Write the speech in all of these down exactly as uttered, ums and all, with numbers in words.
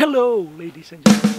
Hello, ladies and gentlemen.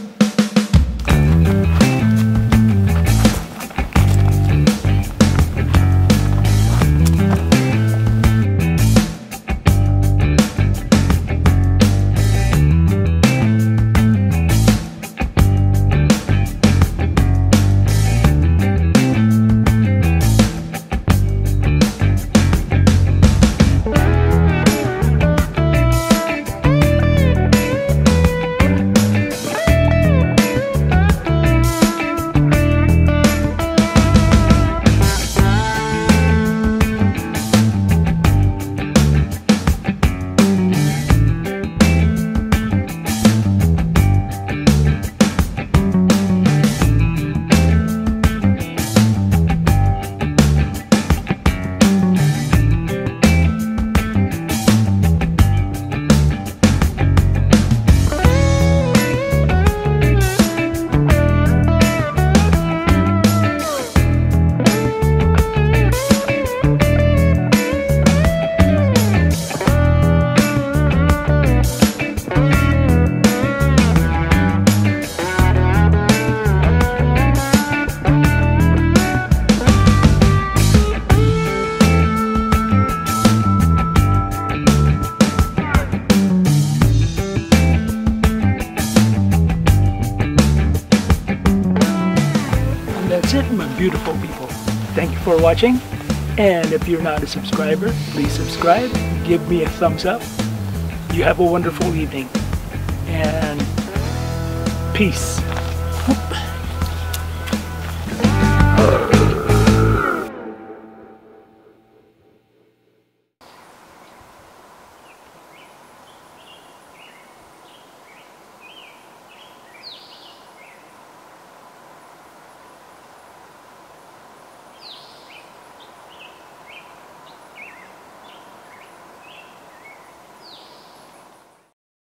That's it, my beautiful people. Thank you for watching, and if you're not a subscriber, please subscribe, give me a thumbs up. You have a wonderful evening, and peace.